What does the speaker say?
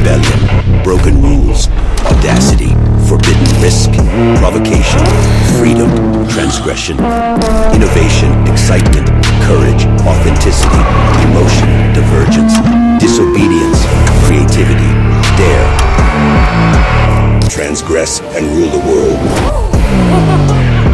rebellion, broken rules, audacity, forbidden risk, provocation, freedom, transgression, innovation, excitement, courage, authenticity, emotion, divergence, disobedience, creativity, dare. Transgress and rule the world.